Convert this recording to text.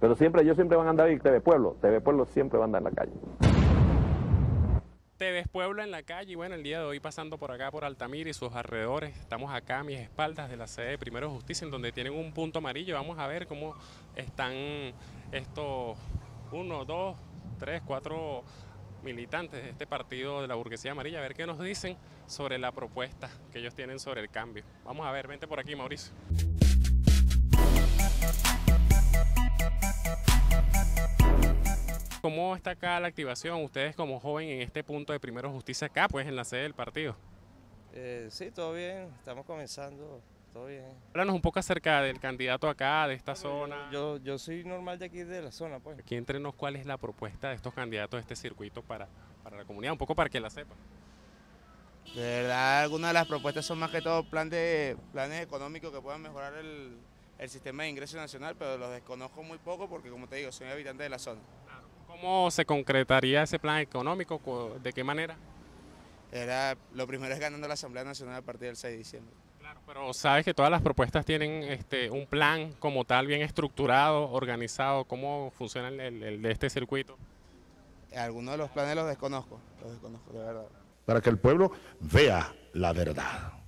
Pero siempre, ellos siempre van a andar en TV Pueblo siempre va a andar en la calle. Te ves Pueblo en la calle y bueno, el día de hoy pasando por acá por Altamira y sus alrededores, estamos acá a mis espaldas de la sede de Primero Justicia en donde tienen un punto amarillo. Vamos a ver cómo están estos 1, 2, 3, 4 militantes de este partido de la burguesía amarilla, a ver qué nos dicen sobre la propuesta que ellos tienen sobre el cambio. Vamos a ver, vente por aquí, Mauricio. ¿Cómo está acá la activación? Ustedes como joven en este punto de Primero Justicia acá, pues en la sede del partido. Sí, todo bien, estamos comenzando, todo bien. Háblanos un poco acerca del candidato acá, de esta zona. Yo soy normal de aquí de la zona, pues. Aquí entre nos, ¿cuál es la propuesta de estos candidatos de este circuito para la comunidad? Un poco para que la sepa. De verdad, algunas de las propuestas son más que todo planes económicos que puedan mejorar el sistema de ingreso nacional, pero los desconozco muy poco porque, como te digo, soy habitante de la zona. ¿Cómo se concretaría ese plan económico? ¿De qué manera? Lo primero es ganando la Asamblea Nacional a partir del 6 de diciembre. Claro, pero sabes que todas las propuestas tienen un plan como tal, bien estructurado, organizado. ¿Cómo funciona el de este circuito? Algunos de los planes los desconozco de verdad. Para que el pueblo vea la verdad.